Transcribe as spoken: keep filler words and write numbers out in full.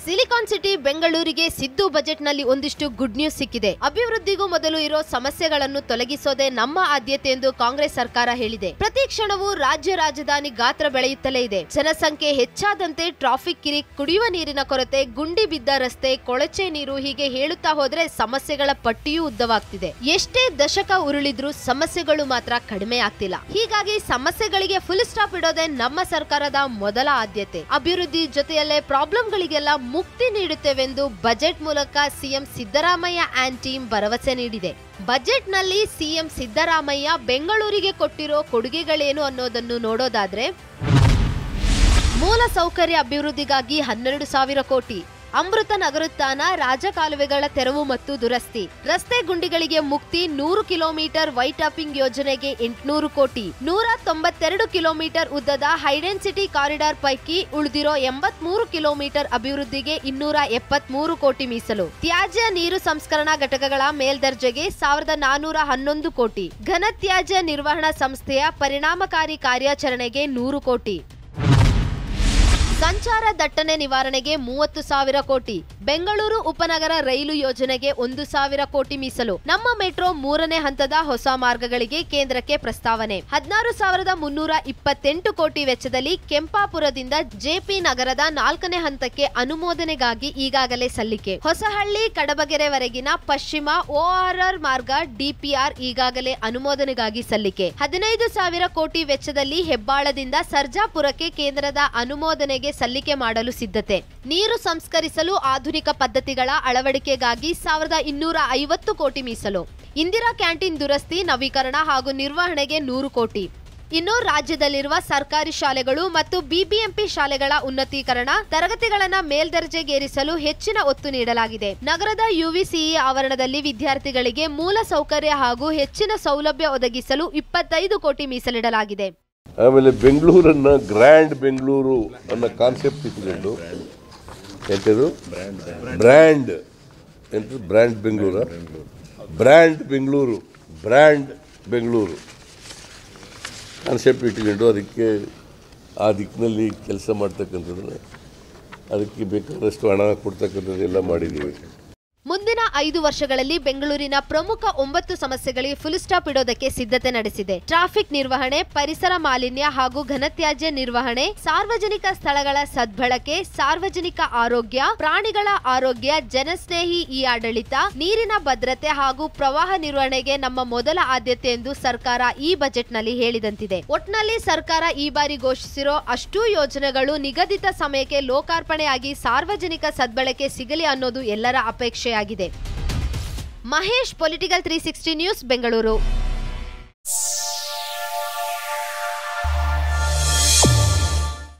Silicon city ಬೆಂಗಳೂರಿಗೆ ಸಿದ್ದು ಬಜೆಟ್ನಲ್ಲಿ ಒಂದಿಷ್ಟು ಗುಡ್ ನ್ಯೂಸ್ ಸಿಕ್ಕಿದೆ. ಅಭಿವೃದ್ಧಿಗೂ ಮೊದಲು ಇರೋ ಸಮಸ್ಯೆಗಳನ್ನು ತೊಲಗಿಸೋದೇ ನಮ್ಮ ಆದ್ಯತೆ ಎಂದು ಕಾಂಗ್ರೆಸ್ ಸರ್ಕಾರ ಹೇಳಿದೆ. ಪ್ರತಿ ಕ್ಷಣವೂ ರಾಜ್ಯ ರಾಜಧಾನಿ ಗಾತ್ರ ಬೆಳೆಯುತ್ತಲೇ ಇದೆ. ಜನಸಂಖ್ಯೆ ಹೆಚ್ಚಾದಂತೆ ಟ್ರಾಫಿಕ್ ಕಿರಿಕ್, ಕುಡಿಯುವ ನೀರಿನ ಕೊರತೆ, ಗುಂಡಿ ಬಿದ್ದ ರಸ್ತೆ, ಕೊಳಚೆ ನೀರು ಹೀಗೆ ಹೇಳುತ್ತಾ ಹೋದ್ರೆ ಸಮಸ್ಯೆಗಳ ಪಟ್ಟಿಯೂ ಉದ್ದವಾಗ್ತಿದೆ. ಎಷ್ಟೇ ದಶಕ ಉರುಳಿದ್ರೂ ಸಮಸ್ಯೆಗಳು ಮಾತ್ರ ಕಡಿಮೆ ಆಗ್ತಿಲ್ಲ. ಹೀಗಾಗಿ ಸಮಸ್ಯೆಗಳಿಗೆ ಫುಲ್ ಸ್ಟಾಪ್ ಇಡೋದೇ ನಮ್ಮ ಸರ್ಕಾರದ ಮೊದಲ ಆದ್ಯತೆ. ಅಭಿವೃದ್ಧಿ ಜೊತೆಯಲ್ಲೇ ಪ್ರಾಬ್ಲಮ್ಗಳಿಗೆಲ್ಲ ಮುಕ್ತಿ ನೀಡುತ್ತೇವೆಂದು ಬಜೆಟ್ ಮೂಲಕ ಸಿಎಂ ಸಿದ್ದರಾಮಯ್ಯ ಆ್ಯಂಡ್ ಟೀಮ್ ಭರವಸೆ ನೀಡಿದೆ. ಬಜೆಟ್ ನಲ್ಲಿ ಸಿಎಂ ಸಿದ್ದರಾಮಯ್ಯ ಬೆಂಗಳೂರಿಗೆ ಕೊಟ್ಟಿರೋ ಕೊಡುಗೆಗಳೇನು ಅನ್ನೋದನ್ನು ನೋಡೋದಾದ್ರೆ, ಮೂಲ ಸೌಕರ್ಯ ಅಭಿವೃದ್ಧಿಗಾಗಿ ಹನ್ನೆರಡು ಸಾವಿರ ಕೋಟಿ, ಅಮೃತ ನಗರೋತ್ಥಾನ, ರಾಜಕಾಲುವೆಗಳ ತೆರವು ಮತ್ತು ದುರಸ್ತಿ, ರಸ್ತೆ ಗುಂಡಿಗಳಿಗೆ ಮುಕ್ತಿ, ನೂರು ಕಿಲೋಮೀಟರ್ ವೈಟ್ ಟಾಪಿಂಗ್ ಯೋಜನೆಗೆ ಎಂಟುನೂರು ಕೋಟಿ, ನೂರ ತೊಂಬತ್ತೆರಡು ಕಿಲೋಮೀಟರ್ ಉದ್ದದ ಹೈಡೆನ್ಸಿಟಿ ಕಾರಿಡಾರ್ ಪೈಕಿ ಉಳಿದಿರೋ ಎಂಬತ್ಮೂರು ಕಿಲೋಮೀಟರ್ ಅಭಿವೃದ್ಧಿಗೆ ಇನ್ನೂರ ಎಪ್ಪತ್ಮೂರು ಕೋಟಿ ಮೀಸಲು, ತ್ಯಾಜ್ಯ ನೀರು ಸಂಸ್ಕರಣಾ ಘಟಕಗಳ ಮೇಲ್ದರ್ಜೆಗೆ ಸಾವಿರದ ನಾನೂರ ಹನ್ನೊಂದು ಕೋಟಿ, ಘನ ತ್ಯಾಜ್ಯ ನಿರ್ವಹಣಾ ಸಂಸ್ಥೆಯ ಪರಿಣಾಮಕಾರಿ ಕಾರ್ಯಾಚರಣೆಗೆ ನೂರು ಕೋಟಿ, ಸಂಚಾರ ದಟ್ಟಣೆ ನಿವಾರಣೆಗೆ ಮೂವತ್ತು ಸಾವಿರ ಕೋಟಿ, ಬೆಂಗಳೂರು ಉಪನಗರ ರೈಲು ಯೋಜನೆಗೆ ಒಂದು ಸಾವಿರ ಕೋಟಿ ಮೀಸಲು, ನಮ್ಮ ಮೆಟ್ರೋ ಮೂರನೇ ಹಂತದ ಹೊಸ ಮಾರ್ಗಗಳಿಗೆ ಕೇಂದ್ರಕ್ಕೆ ಪ್ರಸ್ತಾವನೆ, ಹದಿನಾರು ಸಾವಿರದ ಮುನ್ನೂರ ಇಪ್ಪತ್ತೆಂಟು ಕೋಟಿ ವೆಚ್ಚದಲ್ಲಿ ಕೆಂಪಾಪುರದಿಂದ ಜೆಪಿ ನಗರದ ನಾಲ್ಕನೇ ಹಂತಕ್ಕೆ ಅನುಮೋದನೆಗಾಗಿ ಈಗಾಗಲೇ ಸಲ್ಲಿಕೆ, ಹೊಸಹಳ್ಳಿ ಕಡಬಗೆರೆವರೆಗಿನ ಪಶ್ಚಿಮ ಓಆರ್ಆರ್ ಮಾರ್ಗ ಡಿಪಿಆರ್ ಈಗಾಗಲೇ ಅನುಮೋದನೆಗಾಗಿ ಸಲ್ಲಿಕೆ, ಹದಿನೈದು ಸಾವಿರ ಕೋಟಿ ವೆಚ್ಚದಲ್ಲಿ ಹೆಬ್ಬಾಳದಿಂದ ಸರ್ಜಾಪುರಕ್ಕೆ ಕೇಂದ್ರದ ಅನುಮೋದನೆಗೆ ಸಲ್ಲಿಕೆ ಮಾಡಲು ಸಿದ್ಧತೆ, ನೀರು ಸಂಸ್ಕರಿಸಲು ಆಧುನಿಕ ಪದ್ಧತಿಗಳ ಅಳವಡಿಕೆಗಾಗಿ ಸಾವಿರದ ಇನ್ನೂರ ಐವತ್ತು ಕೋಟಿ ಮೀಸಲು, ಇಂದಿರಾ ಕ್ಯಾಂಟೀನ್ ದುರಸ್ತಿ, ನವೀಕರಣ ಹಾಗೂ ನಿರ್ವಹಣೆಗೆ ನೂರು ಕೋಟಿ. ಇನ್ನು ರಾಜ್ಯದಲ್ಲಿರುವ ಸರ್ಕಾರಿ ಶಾಲೆಗಳು ಮತ್ತು ಬಿಬಿಎಂಪಿ ಶಾಲೆಗಳ ಉನ್ನತೀಕರಣ, ತರಗತಿಗಳನ್ನು ಮೇಲ್ದರ್ಜೆಗೇರಿಸಲು ಹೆಚ್ಚಿನ ಒತ್ತು ನೀಡಲಾಗಿದೆ. ನಗರದ ಯುವಿಸಿಇ ಆವರಣದಲ್ಲಿ ವಿದ್ಯಾರ್ಥಿಗಳಿಗೆ ಮೂಲ ಸೌಕರ್ಯ ಹಾಗೂ ಹೆಚ್ಚಿನ ಸೌಲಭ್ಯ ಒದಗಿಸಲು ಇಪ್ಪತ್ತೈದು ಕೋಟಿ ಮೀಸಲಿಡಲಾಗಿದೆ. ಆಮೇಲೆ ಬೆಂಗಳೂರನ್ನ ಗ್ರ್ಯಾಂಡ್ ಬೆಂಗಳೂರು ಅನ್ನೋ ಕಾನ್ಸೆಪ್ಟ್ ಇಟ್ಕೊಂಡು ಎಂಥದ್ದು ಬ್ರ್ಯಾಂಡ್ ಎಂತ brand Bengaluru brand Bengaluru brand Bengaluru concept ಇಟ್ಕೊಂಡು ಅದಕ್ಕೆ ಆ ದಿಕ್ಕಿನಲ್ಲಿ ಕೆಲಸ ಮಾಡ್ತಕ್ಕಂಥದ್ದು, ಅದಕ್ಕೆ ಬೇಕಾದಷ್ಟು ಹಣ ಕೊಡ್ತಕ್ಕಂಥದ್ದು ಎಲ್ಲ ಮಾಡಿದ್ದೀವಿ. ಮುಂದಿನ ಐದು ವರ್ಷಗಳಲ್ಲಿ ಬೆಂಗಳೂರಿನ ಪ್ರಮುಖ ಒಂಬತ್ತು ಸಮಸ್ಯೆಗಳಿಗೆ ಫುಲ್ ಸ್ಟಾಪ್ ಇಡೋದಕ್ಕೆ ಸಿದ್ಧತೆ ನಡೆಸಿದೆ. ಟ್ರಾಫಿಕ್ ನಿರ್ವಹಣೆ, ಪರಿಸರ ಮಾಲಿನ್ಯ ಹಾಗೂ ಘನತ್ಯಾಜ್ಯ ನಿರ್ವಹಣೆ, ಸಾರ್ವಜನಿಕ ಸ್ಥಳಗಳ ಸದ್ಬಳಕೆ, ಸಾರ್ವಜನಿಕ ಆರೋಗ್ಯ, ಪ್ರಾಣಿಗಳ ಆರೋಗ್ಯ, ಜನಸ್ನೇಹಿ ಇ ಆಡಳಿತ, ನೀರಿನ ಭದ್ರತೆ ಹಾಗೂ ಪ್ರವಾಹ ನಿರ್ವಹಣೆಗೆ ನಮ್ಮ ಮೊದಲ ಆದ್ಯತೆ ಎಂದು ಸರ್ಕಾರ ಈ ಬಜೆಟ್ನಲ್ಲಿ ಹೇಳಿದಂತಿದೆ. ಒಟ್ನಲ್ಲಿ ಸರ್ಕಾರ ಈ ಬಾರಿ ಘೋಷಿಸಿರೋ ಅಷ್ಟೂ ಯೋಜನೆಗಳು ನಿಗದಿತ ಸಮಯಕ್ಕೆ ಲೋಕಾರ್ಪಣೆಯಾಗಿ ಸಾರ್ವಜನಿಕ ಸದ್ಬಳಕೆ ಸಿಗಲಿ ಅನ್ನೋದು ಎಲ್ಲರ ಅಪೇಕ್ಷೆ ಆಗಿದೆ. Mahesh, political three sixty news, Bengaluru.